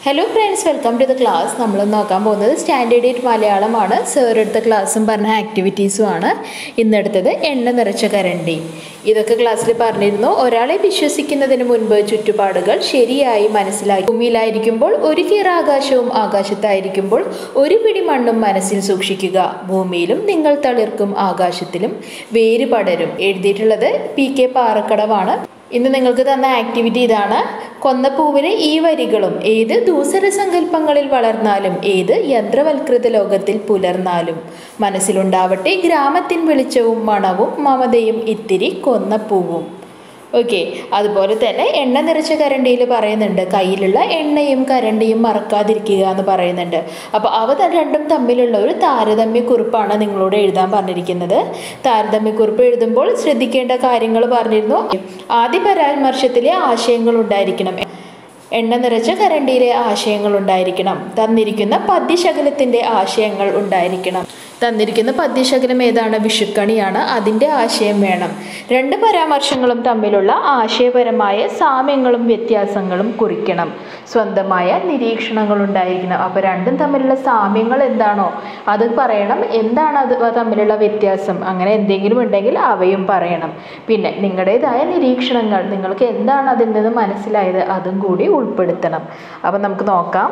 Hello friends, welcome to the class. നമ്മൾ നോക്കാൻ പോകുന്നത് സ്റ്റാൻഡേർഡ് 8 മലയാളമാണ്. സർ എടുത്ത ക്ലാസ്സും പറഞ്ഞ ആക്ടിവിറ്റീസും ആണ്. ഇന്നെടുത്തത് എണ്ണ നിറച്ച കരണ്ടി. ഇതൊക്കെ ക്ലാസ്സിൽ പറഞ്ഞിരുന്നു. ഒരാളെ വിശ്വസിക്കുന്നതിന് മുൻപ് ചുറ്റുപാടുകൾ ശരിയായി മനസ്സിലാക്കി ഭൂമിയിലായിരിക്കുമ്പോൾ ഒരു കീറ ആകാശവും ആകാശത്തായിരിക്കുമ്പോൾ ഒരു പിടി മണ്ണും മനസ്സിൽ സൂക്ഷിക്കുക. ഭൂമിയിലും നിങ്ങൾ തളിർക്കും ആകാശത്തിലും വേര് പടരും. എഴുതിയിട്ടുള്ളത് PK പാറക്കടവാണ്. ഇന്ന് നിങ്ങൾക്ക് തന്ന ആക്ടിവിറ്റി ഇതാണ്. കൊന്നപ്പൂവിലെ ഈ വരികളും ഏത് ദൂസര സങ്കല്പങ്ങളിൽ വളർന്നാലും ഏത് യന്ത്രവൽകൃത ലോകത്തിൽ പുലർന്നാലും മനസ്സിലുണ്ടാവട്ടെ ഗ്രാമത്തിൻ വെളിച്ചവും മണവും മമതയും ഇത്തിരി കൊന്നപ്പൂവും. ഓക്കെ, അതുപോലെ തന്നെ എണ്ണ നിറച്ച കരണ്ടിയിൽ പറയുന്നുണ്ട് കയ്യിലുള്ള എണ്ണയും കരണ്ടിയും മറക്കാതിരിക്കുക എന്ന് പറയുന്നുണ്ട്. അപ്പോൾ അവ രണ്ടും തമ്മിലുള്ള ഒരു താരതമ്യക്കുറിപ്പാണ് നിങ്ങളോട് എഴുതാൻ പറഞ്ഞിരിക്കുന്നത്. താരതമ്യക്കുറിപ്പ് എഴുതുമ്പോൾ ശ്രദ്ധിക്കേണ്ട കാര്യങ്ങൾ പറഞ്ഞിരുന്നു. ആദ്യ പരാമർശത്തിലെ ആശയങ്ങൾ ഉണ്ടായിരിക്കണം. എണ്ണ നിറച്ച കരണ്ടിയിലെ ആശയങ്ങൾ ഉണ്ടായിരിക്കണം. തന്നിരിക്കുന്ന പദ്യശകലത്തിൻ്റെ ആശയങ്ങൾ ഉണ്ടായിരിക്കണം. തന്നിരിക്കുന്ന പദ്യശകലം ഏതാണ്? വിഷുക്കണിയാണ്. അതിൻ്റെ ആശയം വേണം. രണ്ട് പരാമർശങ്ങളും തമ്മിലുള്ള ആശയപരമായ സാമ്യങ്ങളും വ്യത്യാസങ്ങളും കുറിക്കണം. സ്വന്തമായ നിരീക്ഷണങ്ങൾ ഉണ്ടായിരിക്കണം. അപ്പോൾ രണ്ടും തമ്മിലുള്ള സാമ്യങ്ങൾ എന്താണോ അത് പറയണം. എന്താണ് അത് തമ്മിലുള്ള വ്യത്യാസം, അങ്ങനെ എന്തെങ്കിലും ഉണ്ടെങ്കിൽ അവയും പറയണം. പിന്നെ നിങ്ങളുടേതായ നിരീക്ഷണങ്ങൾ, നിങ്ങൾക്ക് എന്താണ് അതിൽ നിന്ന് മനസ്സിലായത് അതും കൂടി ഉൾപ്പെടുത്തണം. അപ്പം നമുക്ക് നോക്കാം.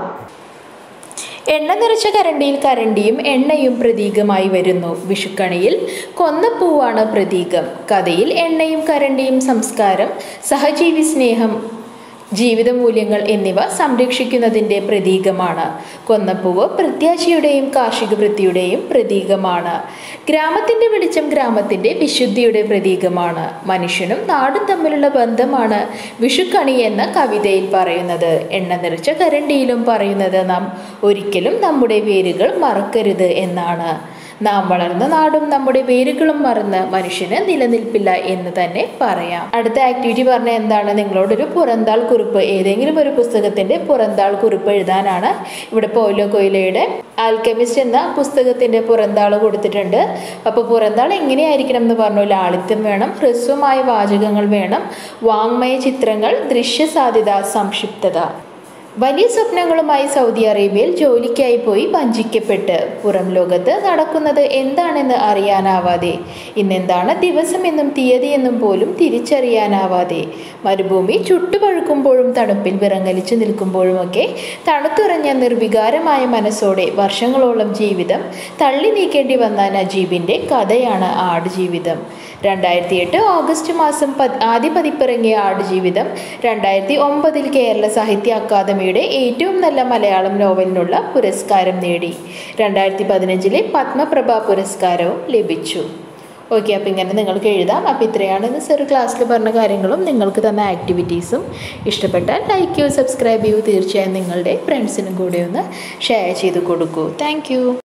എണ്ണ നിറച്ച കരണ്ടിയിൽ കരണ്ടിയും എണ്ണയും പ്രതീകമായി വരുന്നു. വിഷുക്കണിയിൽ കൊന്നപ്പൂവാണ് പ്രതീകം. കഥയിൽ എണ്ണയും കരണ്ടിയും സംസ്കാരം, സഹജീവി സ്നേഹം, ജീവിത മൂല്യങ്ങൾ എന്നിവ സംരക്ഷിക്കുന്നതിൻ്റെ പ്രതീകമാണ്. കൊന്നപ്പൂവ് പ്രത്യാശയുടെയും കാർഷിക വൃത്തിയുടെയും പ്രതീകമാണ്. ഗ്രാമത്തിൻ്റെ വെളിച്ചം ഗ്രാമത്തിൻ്റെ വിശുദ്ധിയുടെ പ്രതീകമാണ്. മനുഷ്യനും നാടും തമ്മിലുള്ള ബന്ധമാണ് വിഷുക്കണി എന്ന കവിതയിൽ പറയുന്നത്. എണ്ണ നിറച്ച കരണ്ടിയിലും പറയുന്നത് നാം ഒരിക്കലും നമ്മുടെ വേരുകൾ മറക്കരുത് എന്നാണ്. നാം വളർന്ന നാടും നമ്മുടെ വേരുകളും മറന്ന് മനുഷ്യന് നിലനിൽപ്പില്ല എന്ന് തന്നെ പറയാം. അടുത്ത ആക്ടിവിറ്റി പറഞ്ഞാൽ എന്താണ്? നിങ്ങളോടൊരു പുറന്താൾ കുറിപ്പ്, ഏതെങ്കിലും ഒരു പുസ്തകത്തിൻ്റെ പുറന്താൾ കുറിപ്പ് എഴുതാനാണ്. ഇവിടെ പൗലോ കൊയ്ലോയുടെ ആൽക്കെമിസ്റ്റ് എന്ന പുസ്തകത്തിൻ്റെ പുറന്താൾ കൊടുത്തിട്ടുണ്ട്. അപ്പോൾ പുറന്താൾ എങ്ങനെയായിരിക്കണം എന്ന് പറഞ്ഞു. ലാളിത്യം വേണം, ഹ്രസ്വമായ വാചകങ്ങൾ വേണം, വാങ്മയ ചിത്രങ്ങൾ, ദൃശ്യസാധ്യത, സംക്ഷിപ്തത. വലിയ സ്വപ്നങ്ങളുമായി സൗദി അറേബ്യയിൽ ജോലിക്കായി പോയി വഞ്ചിക്കപ്പെട്ട് പുറം ലോകത്ത് നടക്കുന്നത് എന്താണെന്ന് അറിയാനാവാതെ, ഇന്നെന്താണ് ദിവസമെന്നും തീയതിയെന്നും പോലും തിരിച്ചറിയാനാവാതെ, മരുഭൂമി ചുട്ടുപഴുക്കുമ്പോഴും തണുപ്പിൽ വിറങ്ങലിച്ചു നിൽക്കുമ്പോഴുമൊക്കെ തണുത്തുറഞ്ഞ നിർവികാരമായ മനസ്സോടെ വർഷങ്ങളോളം ജീവിതം തള്ളി നീക്കേണ്ടി വന്ന നജീബിൻ്റെ കഥയാണ് ആടുജീവിതം. 2008 ഓഗസ്റ്റ് മാസം ആദ്യ പതിപ്പിറങ്ങിയ ആടുജീവിതം 2009 കേരള സാഹിത്യ അക്കാദമിയുടെ ഏറ്റവും നല്ല മലയാളം നോവലിനുള്ള പുരസ്കാരം നേടി. 2015 പത്മപ്രഭ പുരസ്കാരവും ലഭിച്ചു. ഓക്കെ, അപ്പോൾ ഇങ്ങനെ നിങ്ങൾക്ക് എഴുതാം. അപ്പോൾ ഇത്രയാണ് ഇന്ന് സർ ക്ലാസ്സിൽ പറഞ്ഞ കാര്യങ്ങളും നിങ്ങൾക്ക് തന്ന ആക്ടിവിറ്റീസും. ഇഷ്ടപ്പെട്ടാൽ ലൈക്ക് ചെയ്യൂ, സബ്സ്ക്രൈബ് ചെയ്യൂ. തീർച്ചയായും നിങ്ങളുടെ ഫ്രണ്ട്സിനും കൂടെ ഒന്ന് ഷെയർ ചെയ്ത് കൊടുക്കൂ. താങ്ക്